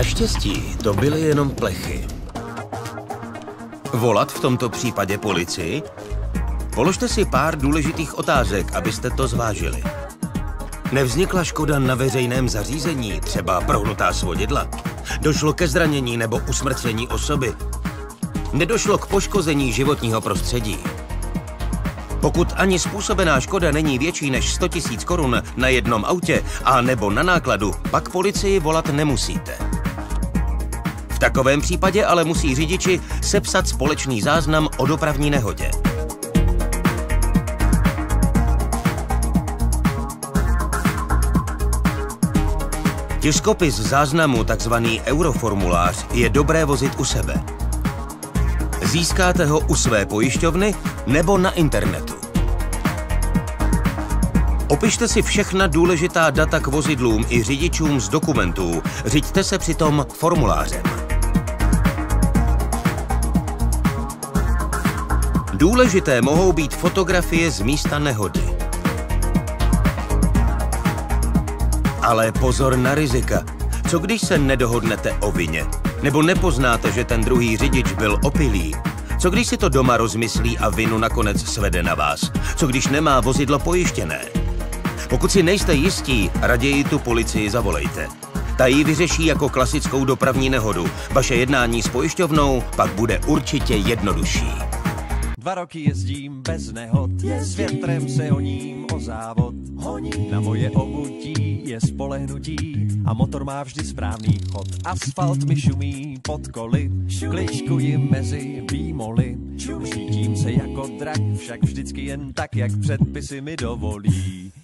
Naštěstí to byly jenom plechy. Volat v tomto případě policii? Položte si pár důležitých otázek, abyste to zvážili. Nevznikla škoda na veřejném zařízení, třeba prohnutá svodidla? Došlo ke zranění nebo usmrcení osoby? Nedošlo k poškození životního prostředí? Pokud ani způsobená škoda není větší než 100 000 korun na jednom autě a nebo na nákladu, pak policii volat nemusíte. V takovém případě ale musí řidiči sepsat společný záznam o dopravní nehodě. Tiskopis záznamu, takzvaný euroformulář, je dobré vozit u sebe. Získáte ho u své pojišťovny nebo na internetu. Opište si všechna důležitá data k vozidlům i řidičům z dokumentů. Řiďte se přitom formulářem. Důležité mohou být fotografie z místa nehody. Ale pozor na rizika. Co když se nedohodnete o vině? Nebo nepoznáte, že ten druhý řidič byl opilý? Co když si to doma rozmyslí a vinu nakonec svede na vás? Co když nemá vozidlo pojištěné? Pokud si nejste jistí, raději tu policii zavolejte. Ta ji vyřeší jako klasickou dopravní nehodu. Vaše jednání s pojišťovnou pak bude určitě jednodušší. 2 roky jezdím bez nehod, s větrem se honím o závod. Na moje obutí je spolehnutí a motor má vždy správný chod. Asfalt mi šumí pod koly, kličkuji mezi výmoly. Řídím se jako drak, však vždycky jen tak, jak předpisy mi dovolí.